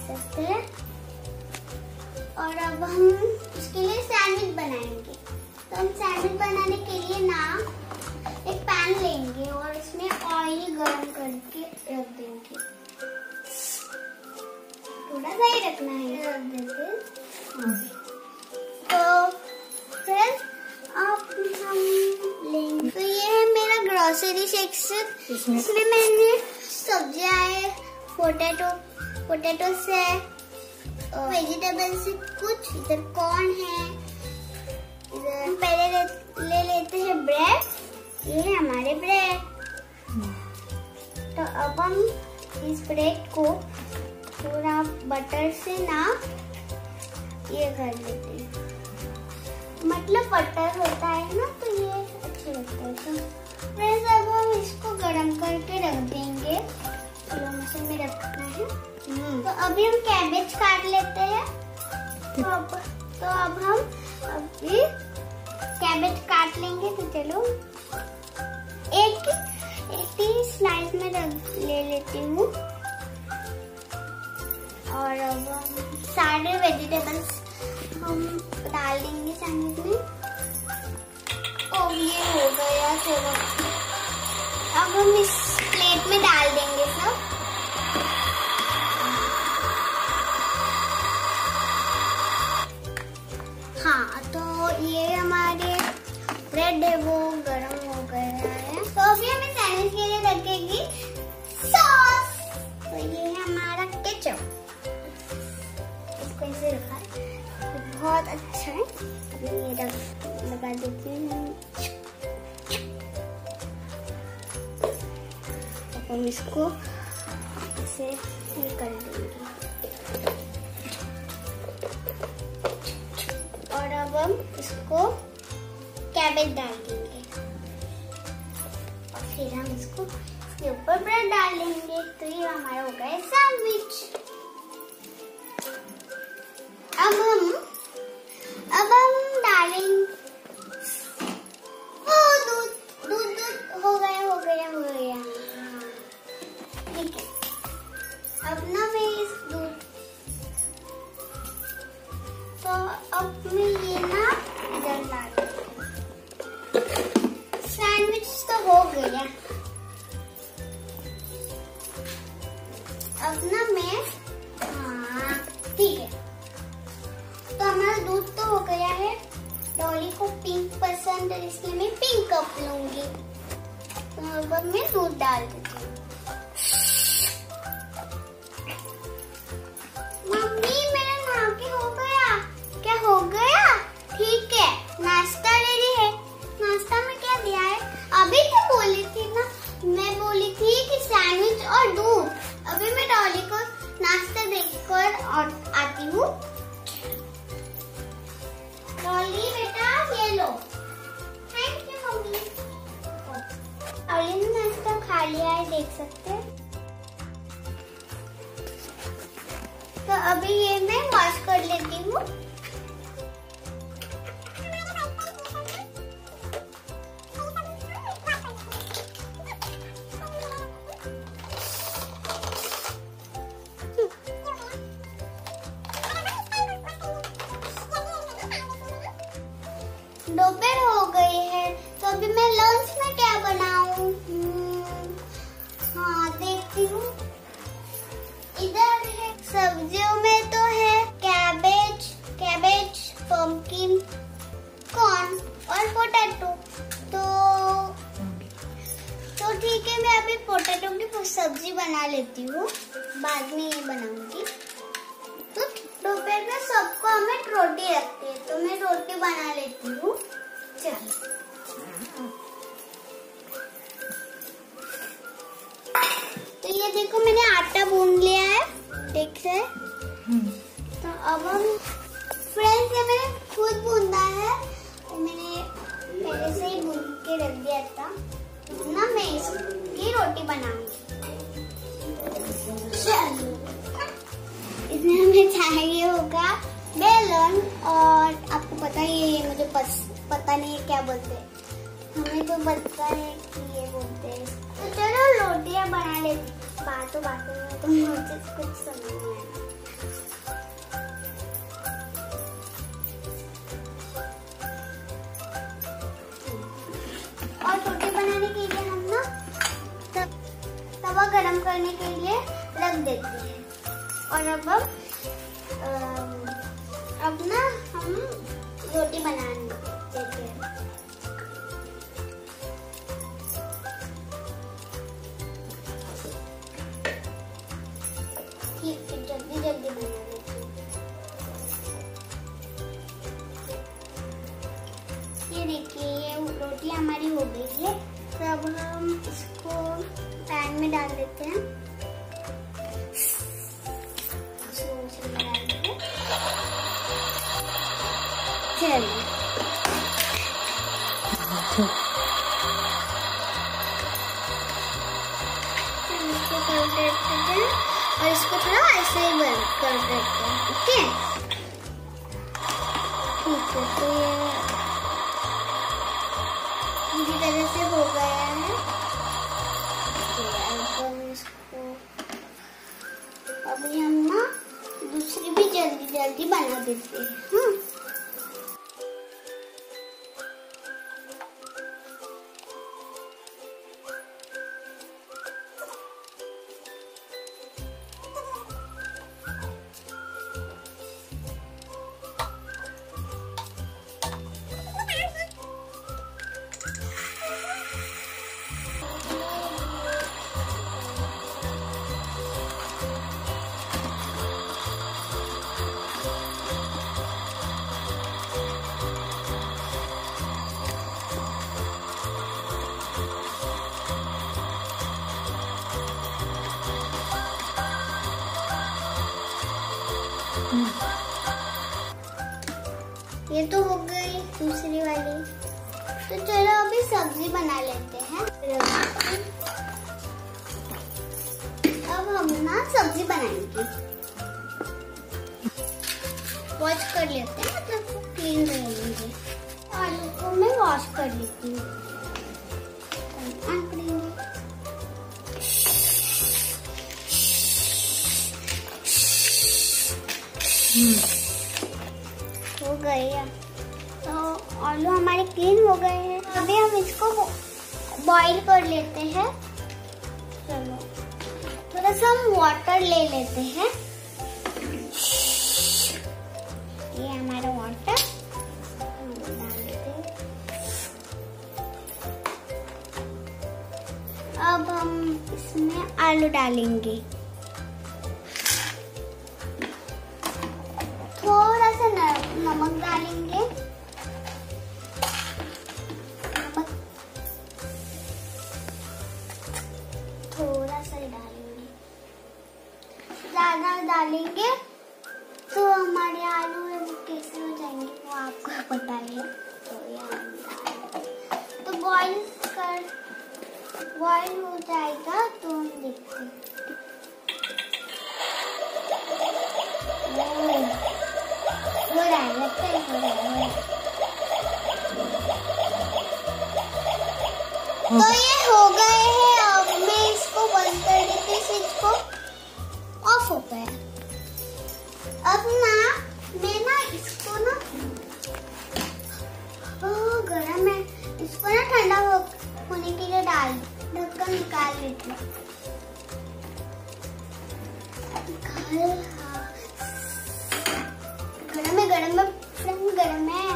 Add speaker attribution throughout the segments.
Speaker 1: सकते हैं। और अब हम उसके लिए सैंडविच बनाएंगे। तो हम सैंडविच बनाने के लिए ना एक पैन लेंगे और इसमें ऑयल गरम करके रख देंगे। थोड़ा सा ही रखना है, रख देते। तो फिर अब हम लेंगे। तो ये है मेरा ग्रोसरी सेक्शन। इसमें मैंने सब्जियां है, पोटैटोस है, वेजिटेबल्स है कुछ। इधर कॉर्न है। इधर पहले ले लेते हैं ब्रेड। ये है हमारे ब्रेड। तो अब हम इस ब्रेड को थोड़ा बटर से ना ये कर लेते हैं। मतलब बटर होता है ना, तो ये अच्छे लगता है। तो फिर अब हम इसको गरम करके रख देंगे। स्लो मोशन में रखना है। तो अभी हम कैबेज काट लेते हैं। तो अब हम अभी कैबेज काट लेंगे। तो चलो एक ही स्लाइस में ले लेती हूँ। और अब हम सारे वेजिटेबल्स हम डाल देंगे सैंडविच में। और ये हो गया। चलो अब हम इस प्लेट में डाल देंगे सब। हाँ, तो ये हमारे ब्रेड है वो गरम हो गया है। तो अभी हमें सैंडविच के लिए लगेगी सॉस। तो ये है हमारा केचप। इसको ऐसे रखा है, तो बहुत अच्छा है। अभी ये लगा देती हूँ। तो हम इसको ऐसे कर देंगे। और अब हम इसको कैबेज डाल देंगे। और फिर हम इसको इसके ऊपर ब्रेड डाल देंगे। तो ये हमारा हो गया सैंडविच। अब हम डालेंगे दूध हो गया। ठीक है। अब ना मैं इस दूध तो अब मैं ये ना इधर डाल। सैंडविच तो हो गया। अब ना मैं ठीक है। तो हमारा दूध तो हो गया है। डॉली को पिंक पसंद है, इसलिए मैं पिंक कप लूंगी। तो अब मैं दूध डाल देती हूँ। मम्मी मेरा नहा के हो गया। क्या हो गया? ठीक है, नाश्ता रेडी है। नाश्ता में क्या दिया है? अभी तो बोली थी ना, मैं बोली थी कि सैंडविच और दूध। अभी मैं डॉली को नाश्ता देकर आती हूँ। डॉली बेटा ये लो। Thank you mummy. डॉली ने नाश्ता खा लिया है, देख सकते हैं। तो अभी ये मैं वॉश कर लेती हूँ। दोपहर हो गई है, तो अभी मैं लंच में क्या बनाऊं? हाँ देखती हूँ। इधर है सब्जियों में तो है कैबेज, पंपकिन, कॉर्न और पोटैटो। तो ठीक है, मैं अभी पोटैटो की सब्जी बना लेती हूँ, बाद में ये बनाऊंगी। तो दोपहर में सबको हमें रोटी रखती है, तो मैं रोटी बना लेती हूँ। चलो तो ये देखो मैंने आटा गूंद लिया है, ठीक है। तो अब हम फ्रेंड्स ये मैंने खुद गूंदा है, तो मैंने पहले से ही गूंद के रख दिया था। ना मैं इसकी रोटी बनाऊंगी। चलो इसमें हमें चाहिए होगा बेलन, और आपको पता ही है ये मुझे पता नहीं है क्या बोलते हैं, हमें तो पता है कि ये बोलते हैं। तो चलो रोटियां बना लेते। बातों में तो मुझे कुछ समझ नहीं आया। तवा गरम करने के लिए रख देते हैं। और अब ना हम रोटी बना देते हैं। ठीक है, जल्दी जल्दी बना लेते हैं। ये देखिए, ये रोटी हमारी हो गई है। तो अब हम इसको पैन में डाल देते हैं। चलिए, इसको कर देते हैं और इसको थोड़ा ऐसे ही बंद कर देते हैं। ओके, ठीक है। तो ये पूरी तरह से हो गया है। अभी हम ना दूसरी भी जल्दी जल्दी बना देते हैं। ये तो हो गई दूसरी वाली। तो चलो अभी सब्जी बना लेते हैं। अब हम ना सब्जी बनाएंगे। वॉश कर लेते हैं, मतलब क्लीन कर लेंगे। आलू को मैं वॉश कर लेती हूँ। हो गया। तो आलू हमारे क्लीन हो गए हैं। अभी हम इसको बॉईल कर लेते हैं। चलो, थोड़ा सा हम वाटर ले लेते हैं। ये हमारा वाटर डाल देते हैं। अब हम इसमें आलू डालेंगे। थोड़ा सा नमक डालेंगे। नमक थोड़ा सा डालेंगे, ज्यादा डालेंगे तो हमारे आलू है वो कैसे हो जाएंगे वो आपको पता है। तो तो बॉईल हो जाएगा तो हम देखते हैं। हो रहा है, लगता है हो रहा है। तो ये हो गए हैं। अब मैं इसको बंद कर देती हूँ, स्विच को ऑफ हो गया। अब ना मैं ना इसको ना गरम है, इसको ना ठंडा होने के लिए ढक्कन निकाल लेती हूँ। गरम है।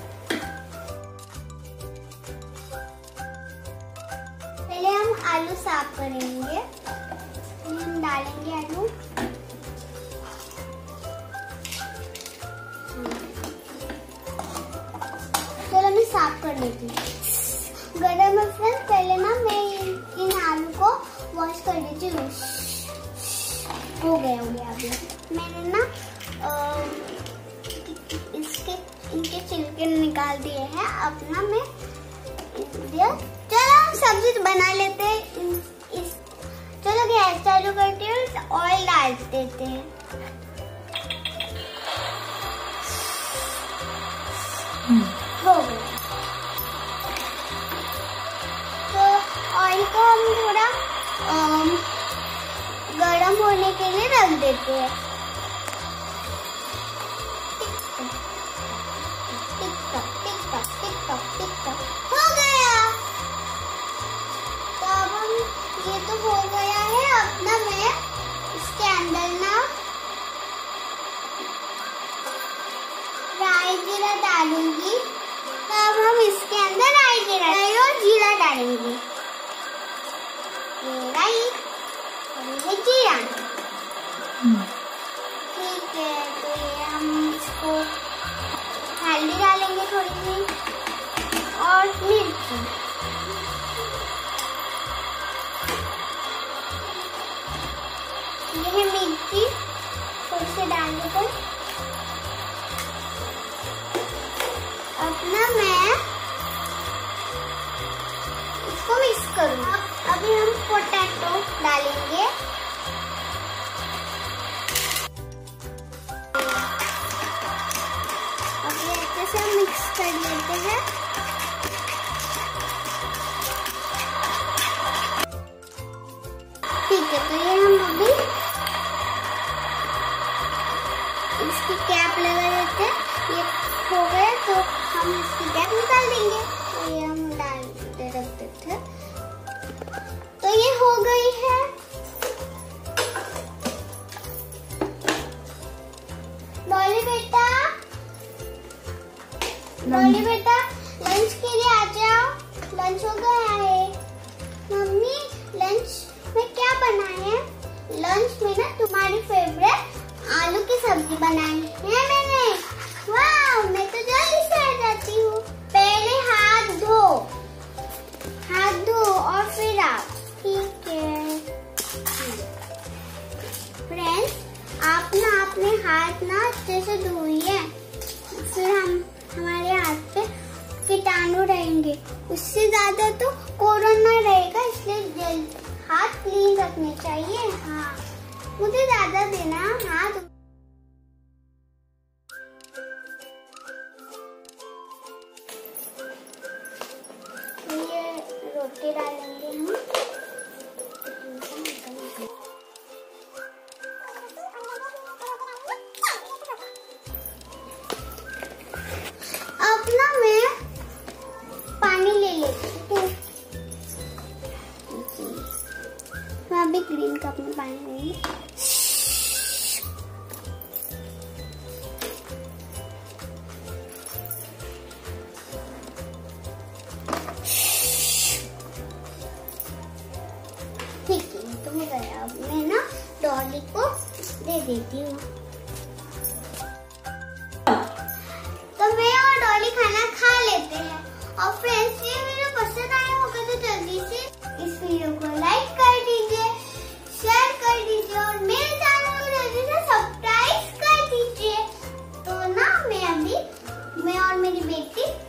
Speaker 1: पहले हम आलू साफ करेंगे। हम डालेंगे आलू। चलो मैं साफ कर लेती हूँ। गरम है फ्रेंड। पहले ना मैं इन आलू को वॉश कर देती हूँ। हो गया अभी। मैंने ना इनके छिलके निकाल दिए हैं। अब ना मैं चलो हम सब्जी बना लेते हैं। चलो गैस चालू करते हैं, ऑयल डाल देते हैं। हो गया। तो ऑयल को हम थोड़ा गरम होने के लिए रख देते हैं। हो गया। तो अब हम ये तो हो गया राई और ये है जीरा। ठीक है, तो ये हम इसको हल्दी डालेंगे थोड़ी सी और मिर्ची। ये है मिर्ची, थोड़ी सी डाल देते। अब ना मैं इसको मिक्स करूँ। अभी हम पोटैटो डालेंगे। अभी अच्छे से मिक्स कर लेते हैं। ठीक है, तो ये हम अभी इसकी कैप लगा देते हैं। ये हो गया तो हम इसकी कैप निकाल देंगे। तो ये हम डाल के रख देते हैं। तो ये हो गई है। डॉली बेटा, डॉली बेटा लंच के लिए आ जाओ। लंच हो गया है। मम्मी लंच में क्या बनाए हैं? लंच में ना तुम्हारी फेवरेट आलू की सब्जी बनाई है मैंने। वाह, मैं तो जल्दी से आ जाती हूँ। पहले हाथ धो और फिर आओ। ठीक है फ्रेंड्स, आप ना अपने हाथ ना अच्छे से धोइए, फिर हमारे हाथ पे कीटाणु रहेंगे। उससे ज्यादा तो कोरोना रहेगा, इसलिए हाथ क्लीन रखने चाहिए। हाँ, मुझे ज्यादा देना हाथ। ये रोटी डालेंगे हम। अब ना मैं पानी ले लेती हूँ। मैं अभी ग्रीन कप में पानी लेंगे। ठीक है, तो हो गया। अब मैं ना डॉली को दे देती हूँ। तो मैं और डॉली खाना खा लेते हैं। और फ्रेंड्स, ये वीडियो पसंद आया होगा तो जल्दी से इस वीडियो को लाइक कर दीजिए, शेयर कर दीजिए और मेरे चैनल को जल्दी से सब्सक्राइब कर दीजिए। तो ना मैं और मेरी बेटी